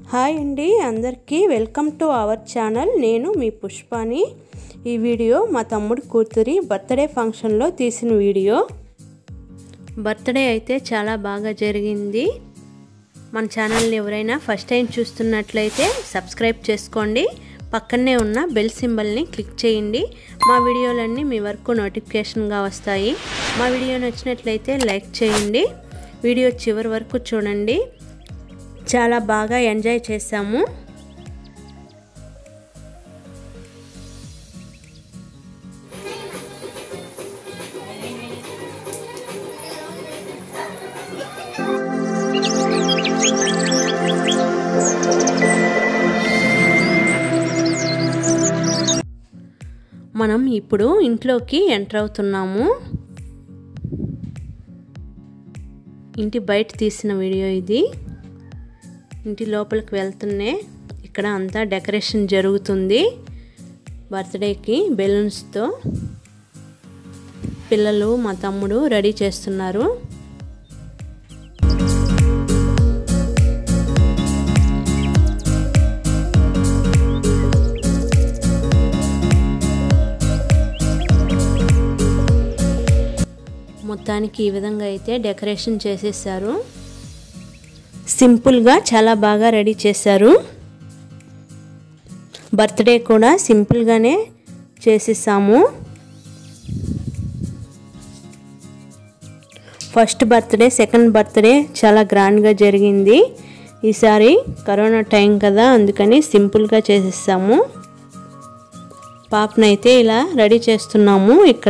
Hi అండి అందరికీ welcome to our channel. నేను మీ పుష్పాని. ఈ వీడియో మా తమ్ముడి కూతురి బర్త్డే ఫంక్షన్లో తీసిన వీడియో. బర్త్డే అయితే చాలా బాగా జరిగింది. మన ఛానల్ని ఎవరైనా ఫస్ట్ టైం చూస్తున్నట్లయితే సబ్స్క్రైబ్ చేసుకోండి. పక్కనే ఉన్న బెల్ సింబల్ని క్లిక్ చేయండి. మా వీడియోలన్నీ మీ వరకు నోటిఫికేషన్గా వస్తాయి. మా వీడియో నచ్చినట్లయితే లైక్ చేయండి. వీడియో చివరి వరకు చూడండి. చాలా బాగా ఎంజాయ్ చేసాము. మనం ఇప్పుడు ఇంట్లోకి ఎంటర్ అవుతున్నాము. ఇంటి బయట తీసిన వీడియో ఇది. ఇంటి లోపలికి వెళ్తూనే ఇక్కడ అంతా డెకరేషన్ జరుగుతుంది. బర్త్డేకి బెలూన్స్తో పిల్లలు మా తమ్ముడు రెడీ చేస్తున్నారు. మొత్తానికి ఈ విధంగా అయితే డెకరేషన్ చేసేసారు. సింపుల్గా చాలా బాగా రెడీ చేశారు. బర్త్డే కూడా సింపుల్గానే చేసేసాము. ఫస్ట్ బర్త్డే, సెకండ్ బర్త్డే చాలా గ్రాండ్గా జరిగింది. ఈసారి కరోనా టైం కదా, అందుకని సింపుల్గా చేసేసాము. పాపనైతే ఇలా రెడీ చేస్తున్నాము. ఇక్కడ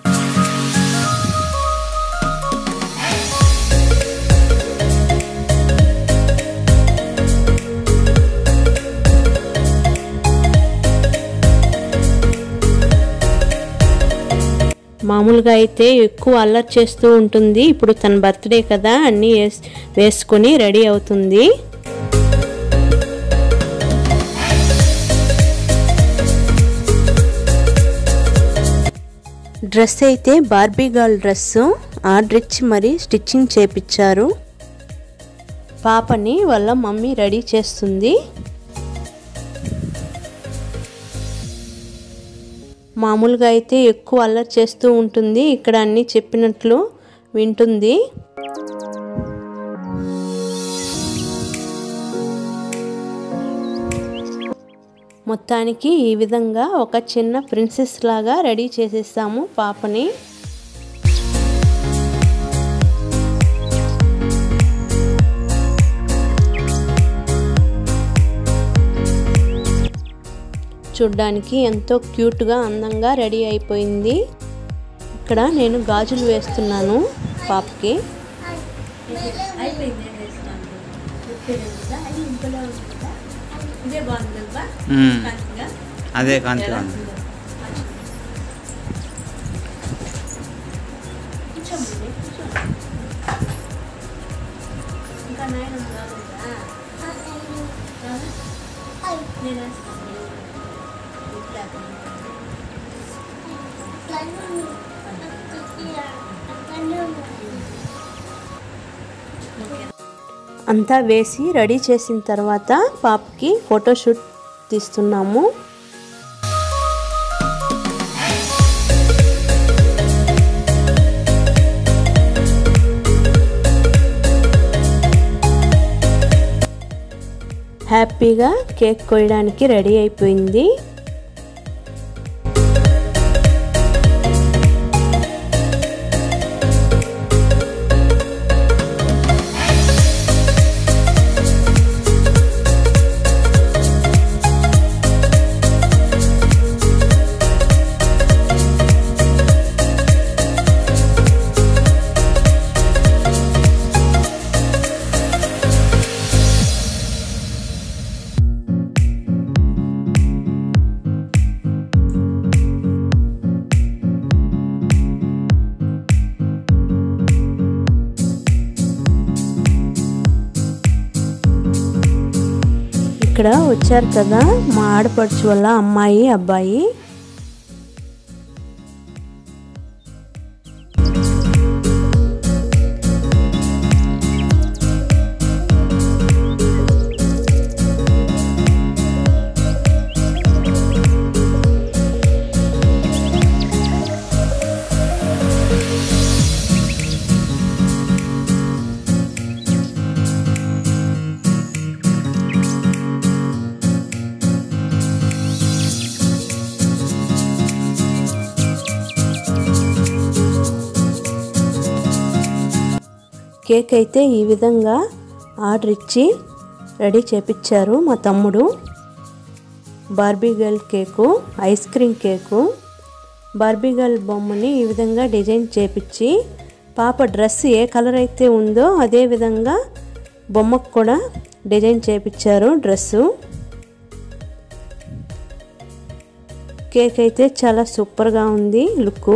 మామూలుగా అయితే ఎక్కువ అల్లరి చేస్తూ ఉంటుంది. ఇప్పుడు తన బర్త్డే కదా, అన్నీ వేసుకొని రెడీ అవుతుంది. డ్రెస్ అయితే బార్బీ గర్ల్ డ్రెస్సు ఆర్డర్ ఇచ్చి మరి స్టిచ్చింగ్ చేపించారు. పాపని వాళ్ళ మమ్మీ రెడీ చేస్తుంది. మామూలుగా అయితే ఎక్కువ అల్లరి చేస్తూ ఉంటుంది. ఇక్కడ అన్నీ చెప్పినట్లు వింటుంది. మొత్తానికి ఈ విధంగా ఒక చిన్న ప్రిన్సెస్ లాగా రెడీ చేసేసాము పాపని. చూడ్డానికి ఎంతో క్యూట్గా అందంగా రెడీ అయిపోయింది. ఇక్కడ నేను గాజులు వేస్తున్నాను పాపకి. అదే కాంతి అంతా వేసి రెడీ చేసిన తర్వాత పాపకి ఫోటోషూట్ తీస్తున్నాము. హ్యాపీగా కేక్ కోయడానికి రెడీ అయిపోయింది. ఇక్కడ వచ్చారు కదా మా ఆడపడుచు వల్ల అమ్మాయి అబ్బాయి. కేక్ అయితే ఈ విధంగా ఆర్డర్ ఇచ్చి రెడీ చేపించారు మా తమ్ముడు. Barbie girl cake, ice cream cake. Barbie girl బొమ్మని ఈ విధంగా డిజైన్ చేపించి పాప డ్రెస్ ఏ కలర్ అయితే ఉందో అదే విధంగా బొమ్మకు కూడా డిజైన్ చేపించారు డ్రెస్సు. కేక్ అయితే చాలా సూపర్గా ఉంది లుక్.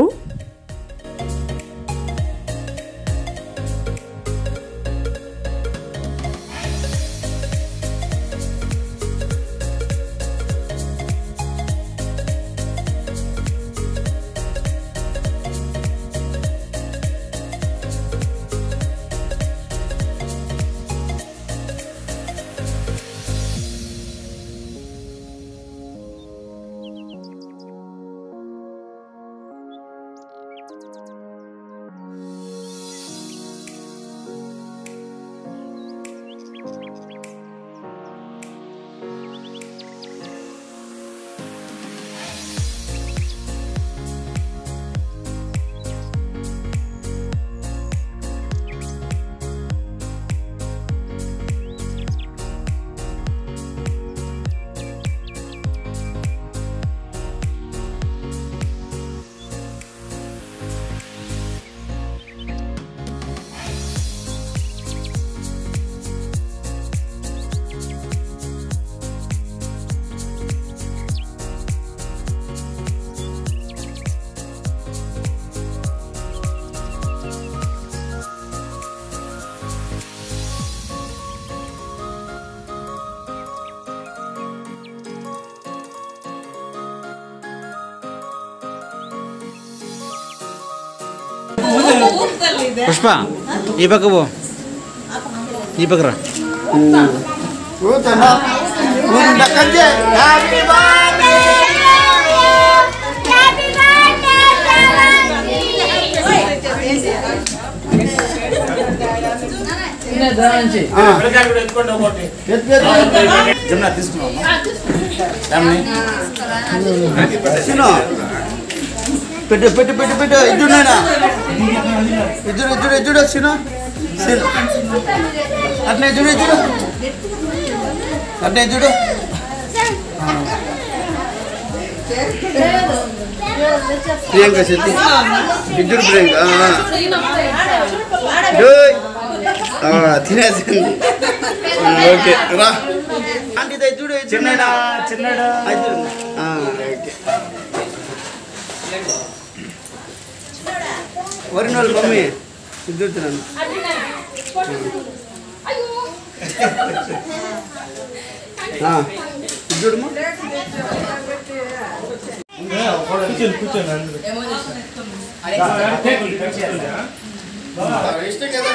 पुष्पा ये पक वो ये पक रहा वो तो ना वो डकन जे हैप्पी बर्थडे हैप्पी बर्थडे हां ಬೆಳಗಾವಿ ಎತ್ಕೊಂಡು ಹೋಗ್ಬಿಟ್ಟು ಜಮನಾ తీసుకున్నాము ರಾಮನಿ ಸಿನೋ పెట్టు పెట్టు పెట్టు పెట్టు ఇద్దునేనా ఇద్దు సినో సినో అట్నే చూడు అట్నే చూడు ప్రియాంక శెట్టి ఇద్దు ప్రియాంక తినేసింది ఓకే రా ఆంటీ చూడు చిన్నడా ఓకే వరినోళ్ళు మమ్మీ ఇద్దరు తిన్నాను ఇద్దరుమా ఇష్టం కదా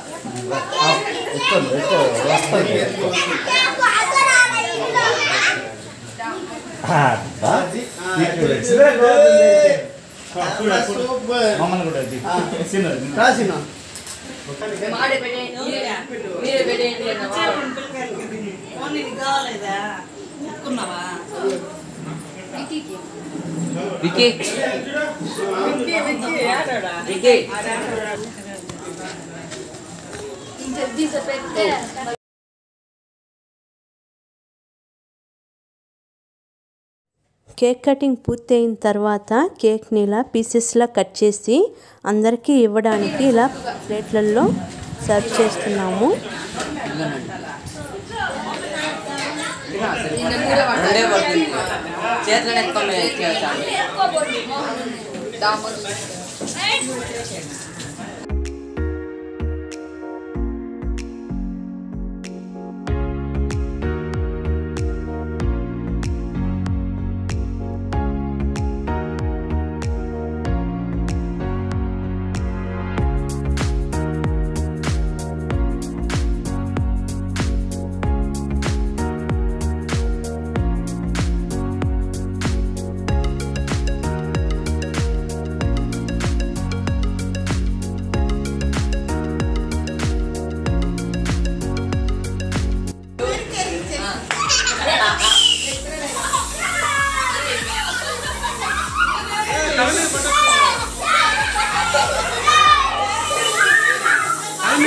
కేక్ కటింగ్ పూర్తయిన తర్వాత కేక్ని ఇలా పీసెస్లా కట్ చేసి అందరికీ ఇవ్వడానికి ఇలా ప్లేట్లలో సర్వ్ చేస్తున్నాము.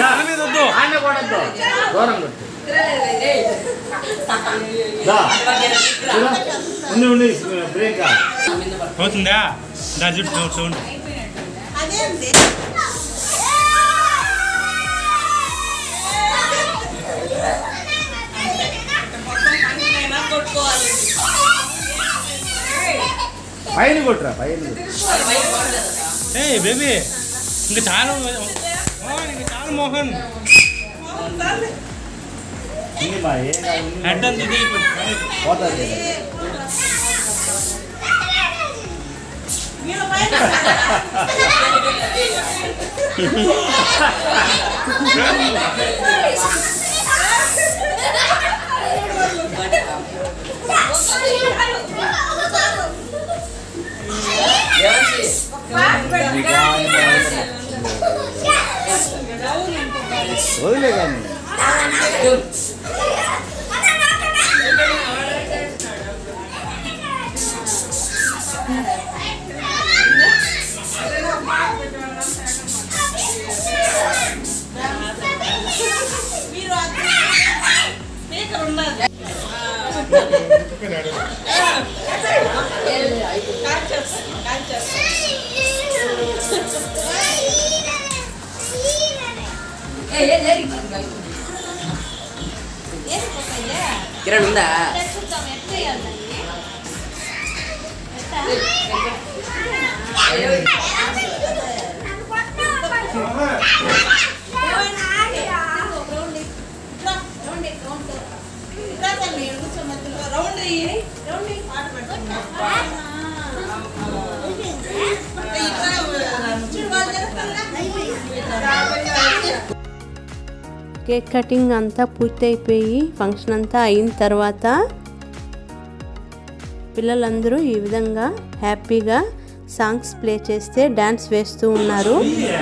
దూరం ఉండి బ్రేక్ అవుతుందా దా జుట్టు చూడండి పైన కొట్టురా పైన ఏ బేబీ ఇంకా చాలా మోహన్ హెడ్ అంత ఇది పోతుంది వదిలే కానీ కిరణ్ ఉందా కేక్ కటింగ్ అంతా పూర్తయిపోయి ఫంక్షన్ అంతా అయిన తర్వాత పిల్లలందరూ ఈ విధంగా హ్యాపీగా సాంగ్స్ ప్లే చేస్తే డాన్స్ వేస్తూ ఉన్నారు.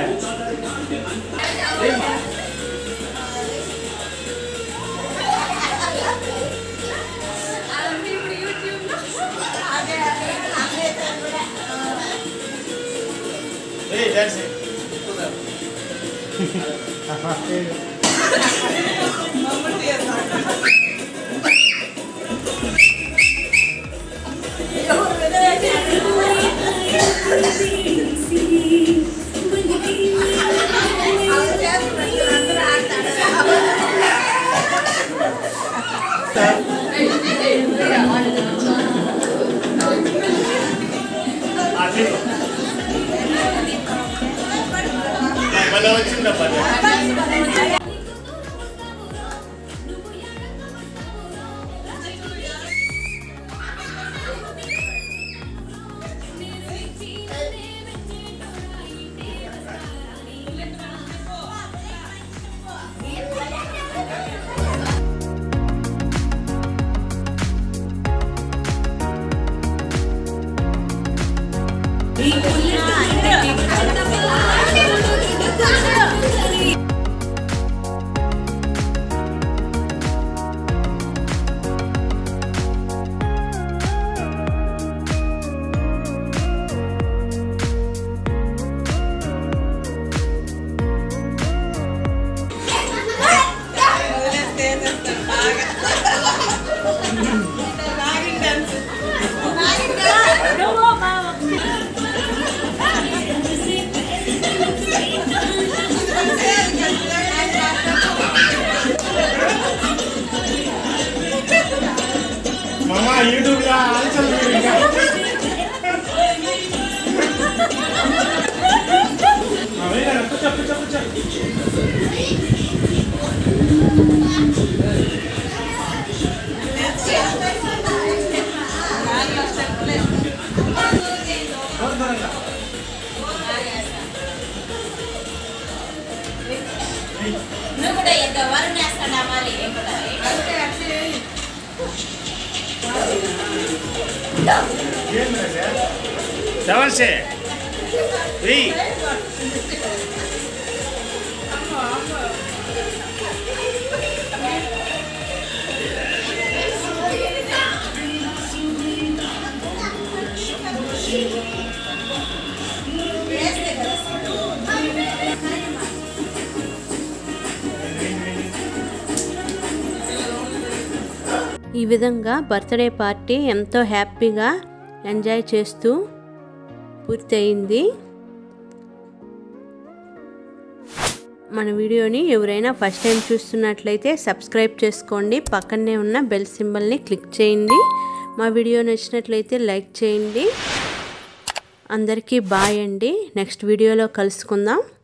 YouTube Devanshi, hey. ఈ విధంగా బర్త్డే పార్టీ ఎంతో హ్యాపీగా ఎంజాయ్ చేస్తూ పూర్తయింది. మన వీడియోని ఎవరైనా ఫస్ట్ టైం చూస్తున్నట్లయితే సబ్స్క్రైబ్ చేసుకోండి, పక్కనే ఉన్న బెల్ సింబల్ని క్లిక్ చేయండి. మా వీడియో నచ్చినట్లయితే లైక్ చేయండి. అందరికీ బాయ్ అండి. నెక్స్ట్ వీడియోలో కలుసుకుందాం.